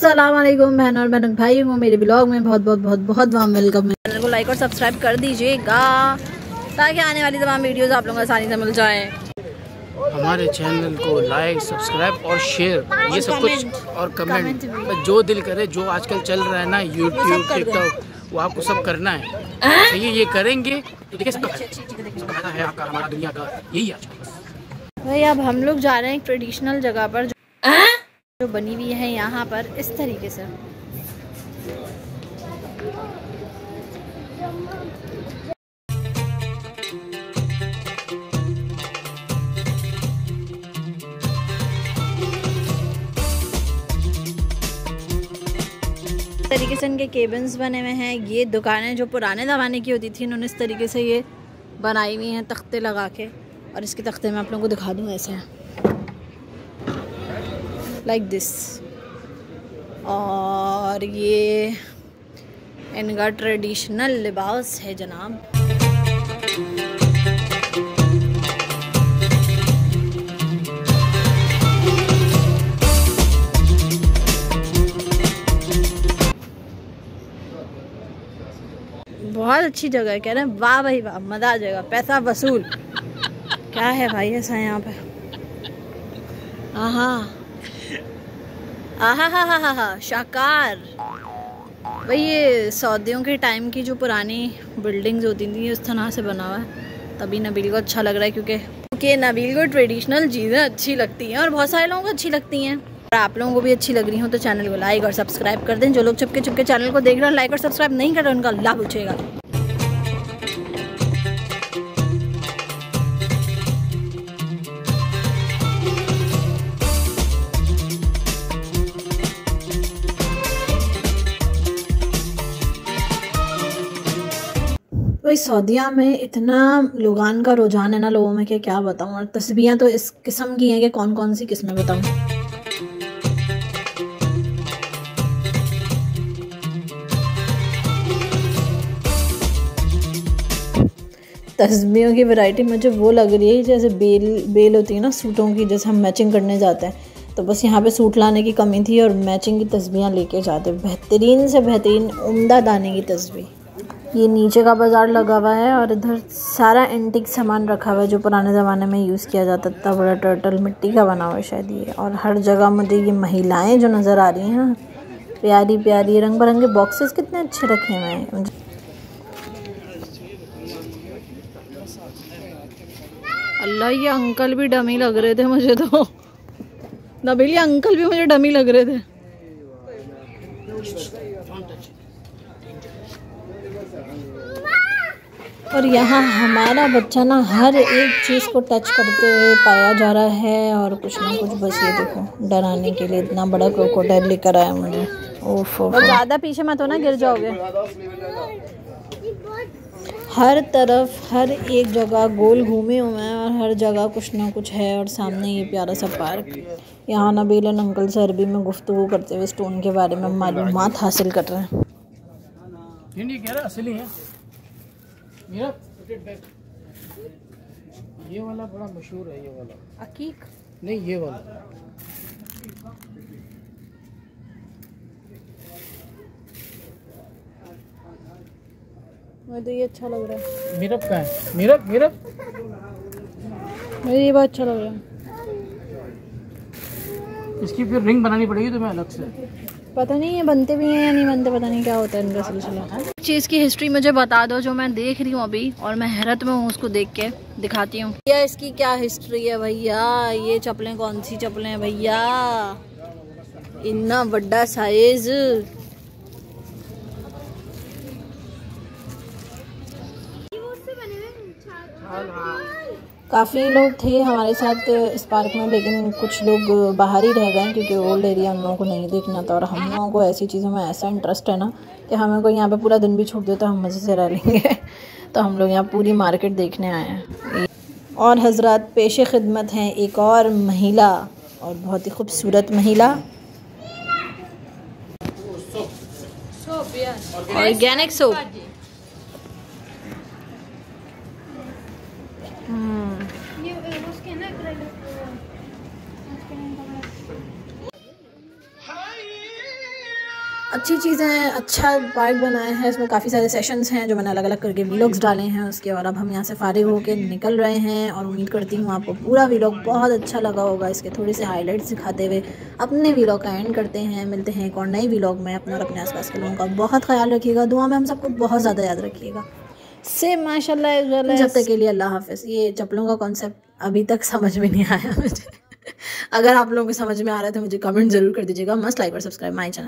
अस्सलाम वालेकुम बहन और बहन भाई को मेरे ब्लॉग में बहुत बहुत बहुत बहुत वाम वेलकम है। चैनल को लाइक और सब्सक्राइब कर दीजिएगा ताकि आने वाली तमाम वीडियोस आप लोगों को आसानी से मिल जाए। हमारे चैनल को लाइक सब्सक्राइब और शेयर ये सब कुछ और कमेंट जो दिल करे, जो आजकल चल रहा है ना यूट्यूब टिकटॉक, वो आपको सब करना है। सही ये करेंगे तो देखिए सब है आपका हमारा दुनिया का यही आज। भाई अब हम लोग जा रहे हैं एक ट्रेडिशनल जगह पर जो बनी हुई है यहाँ पर इस तरीके से। तरीके से इनके केबिन्स बने हुए हैं। ये दुकानें जो पुराने ज़माने की होती थी इन्होंने इस तरीके से ये बनाई हुई हैं तख्ते लगा के, और इसके तख्ते मैं आप लोगों को दिखा दूँ ऐसे हैं लाइक दिस। और ये इनका ट्रेडिशनल लिबास है जनाब। बहुत अच्छी जगह है, कह रहे हैं वाह भाई वाह, मज़ा आ जाएगा, पैसा वसूल। क्या है भाई ऐसा यहाँ पे? आहा आहा हा हा हा हा शाकार। भाई ये सऊदियों के टाइम की जो पुरानी बिल्डिंग्स होती थी उस तरह से बना हुआ है, तभी नबील को अच्छा लग रहा है क्योंकि नबील को ट्रेडिशनल चीज़ें अच्छी लगती हैं और बहुत सारे लोगों को अच्छी लगती हैं। और आप लोगों को भी अच्छी लग रही हो तो चैनल को लाइक और सब्सक्राइब कर दें। जो लोग चुपके चुपके चैनल को देख रहे हैं लाइक और सब्सक्राइब नहीं कर रहे उनका अल्लाह पूछेगा। भाई सऊदीया में इतना लोगान का रुझान है ना लोगों में कि क्या बताऊँ। और तस्बीहें तो इस किस्म की हैं कि कौन कौन सी किस्में बताऊँ। तस्बीहों की वैरायटी मुझे वो लग रही है जैसे बेल होती है ना सूटों की, जैसे हम मैचिंग करने जाते हैं तो बस यहाँ पे सूट लाने की कमी थी और मैचिंग की तस्बीहें लेके जाते। बेहतरीन से बेहतरीन उम्दा दाने की तस्बीह। ये नीचे का बाज़ार लगा हुआ है और इधर सारा एंटीक सामान रखा हुआ है जो पुराने ज़माने में यूज़ किया जाता था। बड़ा टर्टल मिट्टी का बना हुआ है शायद ये। और हर जगह मुझे ये महिलाएं जो नज़र आ रही हैं ना, प्यारी प्यारी रंग बिरंगे बॉक्सेस कितने अच्छे रखे हुए हैं। अल्लाह ये अंकल भी डमी लग रहे थे मुझे तो। नबील ये अंकल भी मुझे डमी लग रहे थे। और यहाँ हमारा बच्चा ना हर एक चीज़ को टच करते हुए पाया जा रहा है और कुछ ना कुछ। बस ये देखो डराने के लिए इतना बड़ा क्रोकोडाइल लेकर आया मुझे। ओफो ज़्यादा पीछे मत हो ना, गिर जाओगे। हर तरफ हर एक जगह गोल घूमे हुए हैं और हर जगह कुछ ना कुछ है। और सामने ये प्यारा सा पार्क। यहाँ नबील अंकल से अरबी में गुफ्तगू करते हुए स्टोन के बारे में मालूमात हासिल कर रहे हैं। ये वाला बड़ा मशहूर है, ये वाला अकीक नहीं, ये वाला मुझे तो ये अच्छा लग रहा है। मिरप का है, मिरप मुझे ये बहुत अच्छा लग रहा है। इसकी फिर रिंग बनानी पड़ेगी तुम्हें अलग से। पता नहीं ये बनते भी हैं या नहीं बनते, पता नहीं क्या होता है इनका सिलसिला। चीज़ की हिस्ट्री मुझे बता दो जो मैं देख रही हूँ अभी और मैं हैरत में हूँ, उसको देख के दिखाती हूँ। भैया इसकी क्या हिस्ट्री है भैया? ये चप्पलें कौन सी चप्पलें हैं भैया? इतना बड़ा साइज। काफ़ी लोग थे हमारे साथ इस पार्क में, लेकिन कुछ लोग बाहर ही रह गए क्योंकि ओल्ड एरिया उन लोगों को नहीं देखना था। और हम लोगों को ऐसी चीज़ों में ऐसा इंटरेस्ट है ना कि हमें कोई यहाँ पे पूरा दिन भी छूट दे तो हम मज़े से रह लेंगे। तो हम लोग यहाँ पूरी मार्केट देखने आए हैं। और हजरत पेशे खिदमत हैं एक और महिला, और बहुत ही खूबसूरत महिला। Organic soap. अच्छी चीज़ें, अच्छा पार्क बनाया है, इसमें काफ़ी सारे सेशंस हैं जो मैंने अलग अलग करके व्लॉग्स डाले हैं उसके। और अब हम यहाँ से फारिग होकर निकल रहे हैं और उम्मीद करती हूँ आपको पूरा व्लॉग बहुत अच्छा लगा होगा। इसके थोड़े से हाइलाइट्स दिखाते हुए अपने व्लॉग का एंड करते हैं। मिलते हैं एक और नए व्लॉग में। अपना और अपने आसपास के लोगों का बहुत ख्याल रखिएगा, दुआ में हम सबको बहुत ज़्यादा याद रखिएगा। से माशाल्लाह जब तक के लिए अल्लाह हाफिज़। ये चप्पलों का कॉन्सेप्ट अभी तक समझ में नहीं आया मुझे। अगर आप लोगों को समझ में आ रहा है तो मुझे कमेंट ज़रूर कर दीजिएगा। मस्ट लाइक और सब्सक्राइब माई चैनल।